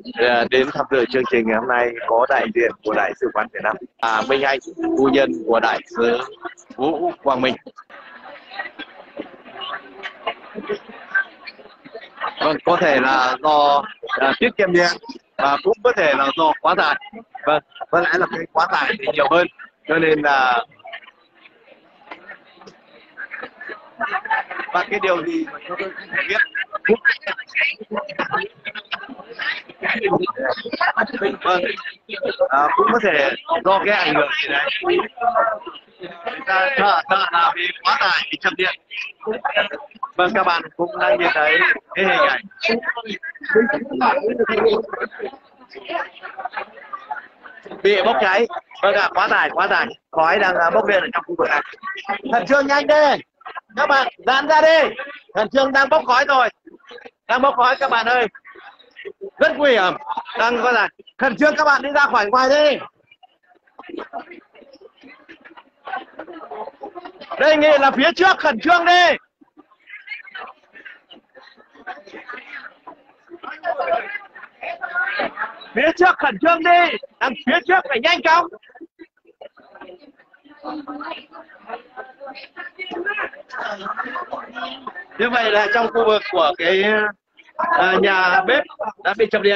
đến tham dự chương trình ngày hôm nay có đại diện của Đại sứ quán Việt Nam, Minh Anh, phu nhân của Đại sứ Vũ Quang Minh. Vâng, có thể là do tiết kiệm điện và cũng có thể là do quá tải. Vâng, có lẽ là cái quá tải thì nhiều hơn, cho nên là và cái điều gì mà chúng tôi không thể biết. Vâng, cũng có thể do cái ảnh hưởng gì đấy. Người ta sợ là vì quá tải, vì chập điện. Vâng, các bạn cũng đang nhìn thấy cái hình ảnh bị bốc cháy. Vâng ạ, quá tải, khói đang bốc lên ở trong khu vực này. Khẩn trương nhanh đi, các bạn dán ra đi, khẩn trương, đang bốc khói rồi, đang bốc khói các bạn ơi, rất nguy hiểm, đang có là khẩn trương các bạn đi ra khỏi ngoài đi. Đề nghị là phía trước khẩn trương đi. Phía trước khẩn trương đi, đằng phía trước phải nhanh chóng. Như vậy là trong khu vực của cái nhà bếp đã bị chập điện.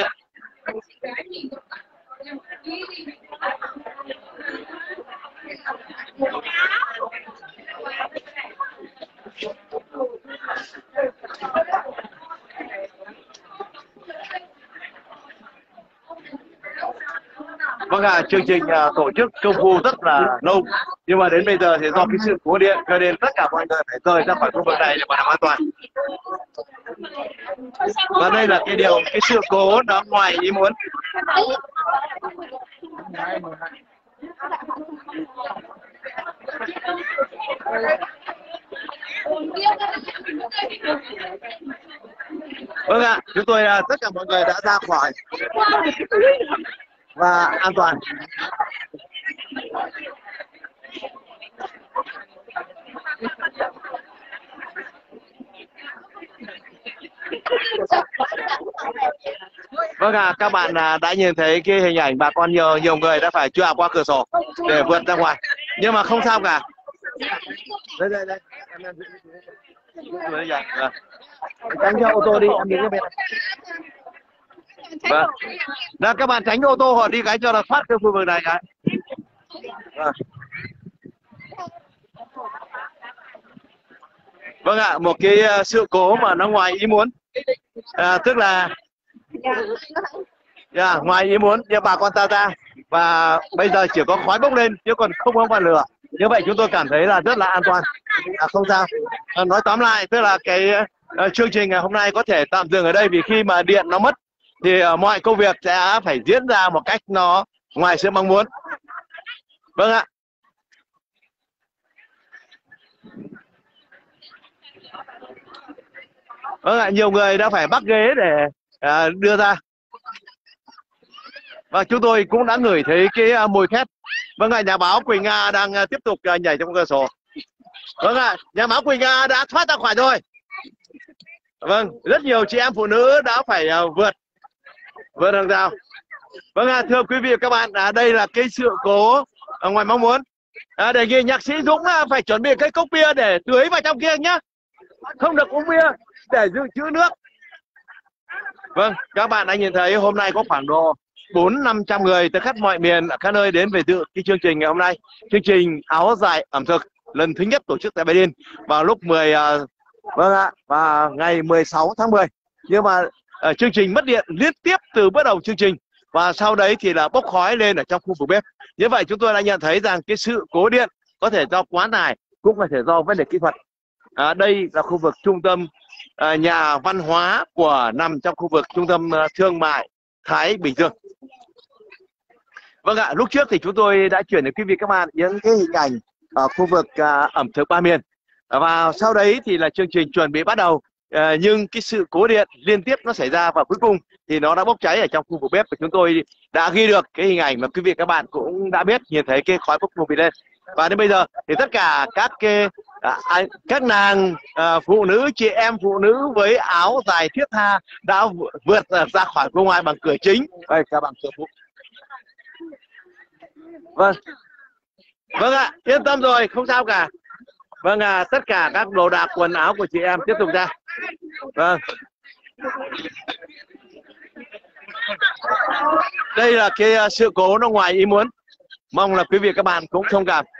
Vâng ạ, chương trình tổ chức công phu rất là lâu, nhưng mà đến bây giờ thì do cái sự cố điện cho nên tất cả mọi người phải rời ra khỏi khu vực này để bảo đảm an toàn. Và đây là cái sự cố nó ngoài ý muốn. Vâng ạ, chúng tôi tất cả mọi người đã ra khỏi và an toàn. Vâng ạ, các bạn đã nhìn thấy cái hình ảnh bà con nhiều người đã phải trèo qua cửa sổ để vượt ra ngoài, nhưng mà không sao cả. Đây tránh cho ô tô đi, em đứng ở bên này. Vâng, đó, các bạn tránh ô tô họ đi cái cho nó thoát cái khu vực này cái. Vâng ạ, một cái sự cố mà nó ngoài ý muốn, tức là ngoài ý muốn, nhưng bà con ta ra và bây giờ chỉ có khói bốc lên chứ còn không có ngọn lửa. Như vậy chúng tôi cảm thấy là rất là an toàn, không sao. Nói tóm lại, tức là cái chương trình ngày hôm nay có thể tạm dừng ở đây, vì khi mà điện nó mất thì mọi công việc sẽ phải diễn ra một cách nó ngoài sự mong muốn. Vâng ạ. Vâng ạ, nhiều người đã phải bắt ghế để đưa ra. Và chúng tôi cũng đã ngửi thấy cái mùi khét. Vâng ạ, nhà báo Quỳnh Nga đang tiếp tục nhảy trong cửa sổ. Vâng ạ, nhà báo Quỳnh Nga đã thoát ra khỏi rồi. Vâng, rất nhiều chị em phụ nữ đã phải vượt hàng rào. Vâng ạ, thưa quý vị và các bạn, đây là cái sự cố ngoài mong muốn. Đề nghị nhạc sĩ Dũng phải chuẩn bị cái cốc bia để tưới vào trong kia nhé. Không được uống bia để dự trữ nước. Vâng, các bạn đã nhìn thấy hôm nay có khoảng độ 400-500 người từ khắp mọi miền, khắp nơi đến về dự cái chương trình ngày hôm nay. Chương trình áo dài ẩm thực lần thứ nhất tổ chức tại Berlin vào lúc vâng ạ, và ngày 16 tháng 10. Nhưng mà chương trình mất điện liên tiếp từ bắt đầu chương trình, và sau đấy thì là bốc khói lên ở trong khu vực bếp. Như vậy chúng tôi đã nhận thấy rằng cái sự cố điện có thể do quá tải, cũng có thể do vấn đề kỹ thuật. Đây là khu vực trung tâm nhà văn hóa nằm trong khu vực trung tâm thương mại Thái Bình Dương. Vâng ạ, lúc trước thì chúng tôi đã chuyển đến quý vị các bạn những cái hình ảnh ở khu vực ẩm thực ba miền, và sau đấy thì là chương trình chuẩn bị bắt đầu, nhưng cái sự cố điện liên tiếp nó xảy ra và cuối cùng thì nó đã bốc cháy ở trong khu vực bếp, và chúng tôi đã ghi được cái hình ảnh mà quý vị các bạn cũng đã biết, nhìn thấy cái khói bốc mù lên. Và đến bây giờ thì tất cả các cái Các nàng phụ nữ, chị em phụ nữ với áo dài thiết tha đã vượt ra khỏi cung ngoại bằng cửa chính. Đây, các bạn cửa phụ. Vâng, vâng ạ, yên tâm rồi, không sao cả. Vâng, tất cả các đồ đạc quần áo của chị em tiếp tục ra. Vâng, đây là cái sự cố nó ngoài ý muốn, mong là quý vị các bạn cũng thông cảm.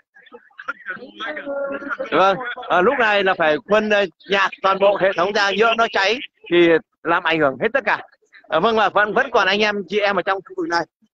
Vâng, lúc này là phải quân nhạc toàn bộ hệ thống ra, nhỡ nó cháy thì làm ảnh hưởng hết tất cả. Vâng, là vẫn còn anh em chị em ở trong khu vực này.